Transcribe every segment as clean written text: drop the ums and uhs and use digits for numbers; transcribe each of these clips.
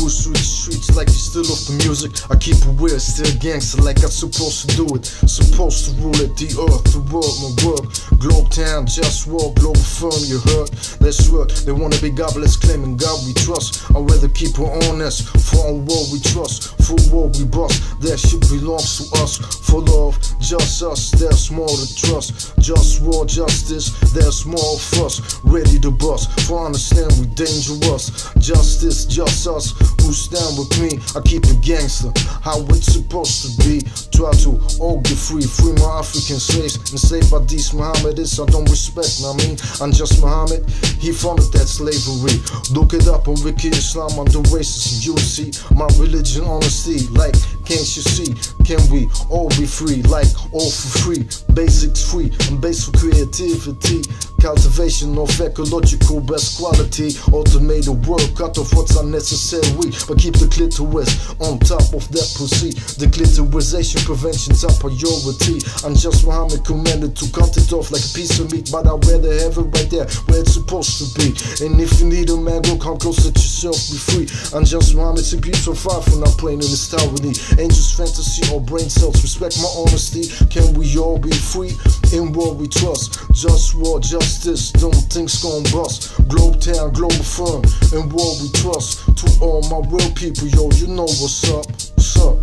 cruise through the streets like you still off the music. I keep it weird, still gangster like I'm supposed to do it. Supposed to rule it, the earth, the world, my work. Globe town, just walk, global firm, you heard? Let's work, they wanna be godless, claiming God we trust. I'd rather keep it honest, for on world we trust. For war we bust, that shit belongs to us. For love, just us, there's more to trust. Just war, justice, there's more of us. Ready to bust, for understand we dangerous. Justice, just us, who stand with me. I keep it gangster, how it's supposed to be. Try to all get free, free my African slaves. Enslaved by these Mohammedists I don't respect, I mean, I'm just Muhammad, he founded that slavery. Look it up on Wiki Islam under racism, you'll see my religion honesty, like, can't you see? Can we all be free, like, all for free? Basics free, and base for creativity. Cultivation of ecological best quality. Automated work, cut off what's unnecessary, but keep the clitoris on top of that pussy. The clitorisation prevention's a priority. I'm just Muhammad commanded to cut it off like a piece of meat, but I'd rather have it right there where it's supposed to be. And if you need a man, go come close, let yourself be free. I'm just Muhammad, so keep so far from not playing in this tyranny. Angels, fantasy, or brain cells, respect my honesty. Can we all be free in what we trust? Just war, justice, don't think's gon' bust. Globe town, global firm, in what we trust. To all my real people, yo, you know what's up, what's up.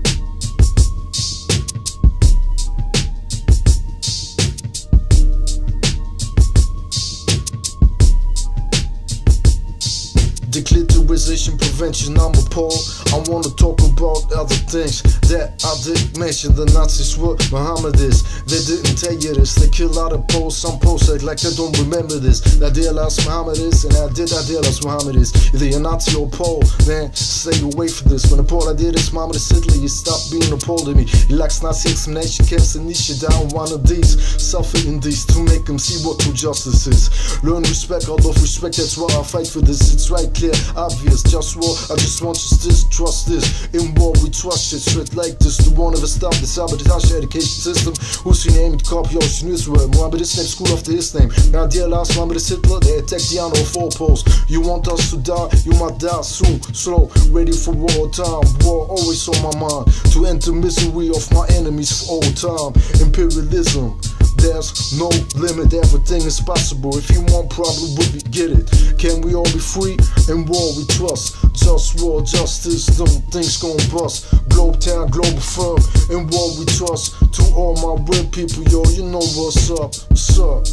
Declitterization prevention, I'm appalled. I wanna talk about other things that I didn't mention. The Nazis were Mohammedists, they didn't tell you this. They kill out of Poles, some Poles act like they don't remember this. That deal as Mohammedists, and I did that deal as Mohammedists. Either you're Nazi or Pole, man, stay away from this. When the Pole I did this, Mohammedist Hitler, you stop being a Pole to me. He likes Nazi examination camps and niche down one of these. Suffering these to make them see what true justice is. Learn respect, out of respect, that's why I fight for this. It's right clear, obvious, just war, I just want justice, trust this. In war we trust shit, straight like this. The one of us stop the sabotage education system. Who's your name? Copy Ocean Israel. Mohammedist name, school after his name. Now dear last Mohammedist Hitler, they attacked the honor of all poles. You want us to die, you might die soon. Slow, ready for war time. War always on my mind. To end the misery of my enemies for all time. Imperialism, there's no limit, everything is possible. If you want problem, we get it. Can we all be free? In war we trust. Just war, justice, them things gon' bust. Globe town, global firm, in war we trust. To all my real people, yo, you know what's up, what's up.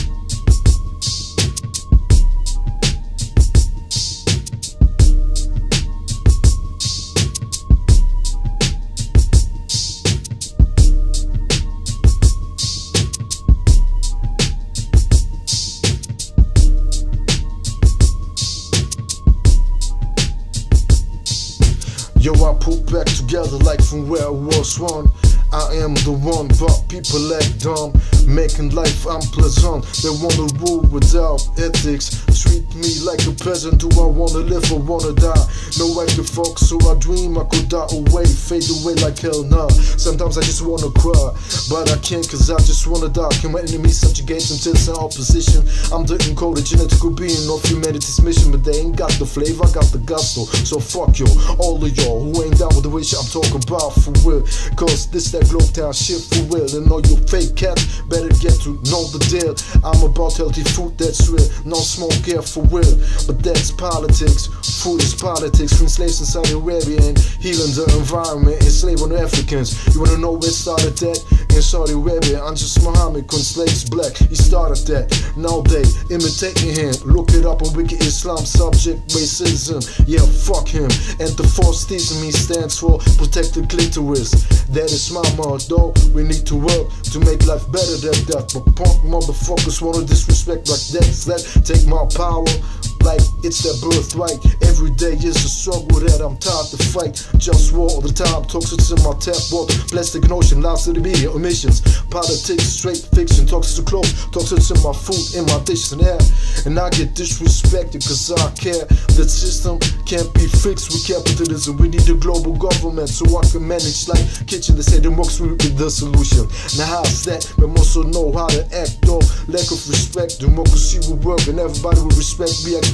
Yo, I put back together like from where I was one. I am the one, but people act dumb, making life unpleasant. They wanna rule without ethics, treat me like a peasant. Do I wanna live or wanna die? No, I can fuck, so I dream I could die away, fade away like hell nah. Sometimes I just wanna cry, but I can't cause I just wanna die. Can my enemies subjugate them to the opposition? I'm the encoded genetical being of humanity's mission, but they ain't got the flavor, I got the gusto. So fuck yo, all of y'all who ain't down with the wish I'm talking about for real. Cause this that globe town shit for real. And all you fake cats better get to know the deal. I'm about healthy food that's real, no smoke here for real. But that's politics, food is politics. Freeing slaves in Saudi Arabia and healing the environment, enslaving Africans. You wanna know where it started that? In Saudi Arabia, I'm just Muhammad, when slaves black, he started that. Now they imitating him, look it up on Wiki Islam, subject racism. Yeah, fuck him. And the force teasing me stands for protect the clitoris. That is my motto, we need to work to make life better than that. But punk motherfuckers wanna disrespect like that. Take my power like it's their birthright. Every day is a struggle that I'm tired to fight. Just war all the time, toxins in my tap water, plastic and ocean, lies to the media, emissions, politics, straight fiction, toxins to clothes, toxins in my food, in my dishes and air. And I get disrespected cause I care. That system can't be fixed with capitalism. We need a global government so I can manage like kitchen. They say democracy will be the solution. Now how's that? We must also know how to act though. Lack of respect, democracy will work and everybody will respect me.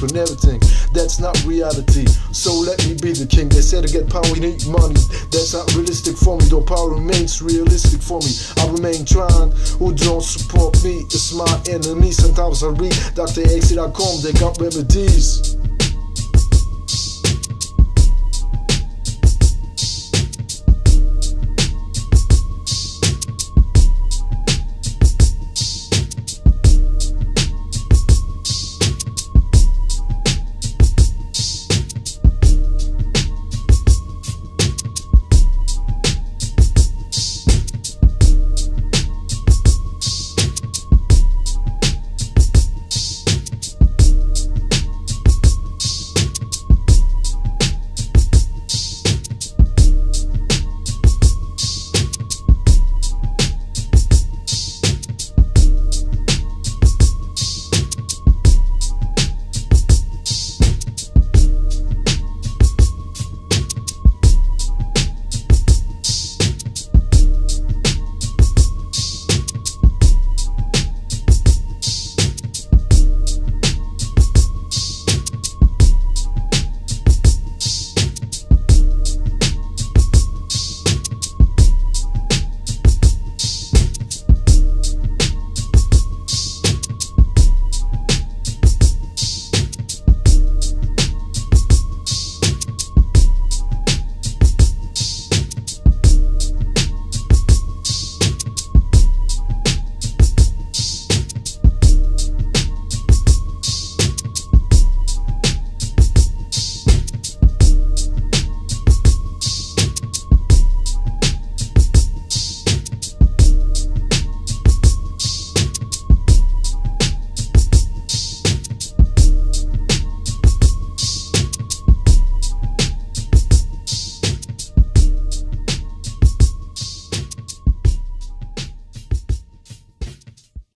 and everything. That's not reality, so let me be the king. They said to get power you need money. That's not realistic for me, though power remains realistic for me. I remain trying. Who don't support me is my enemy. Sometimes I read Dr. X.com, they got remedies.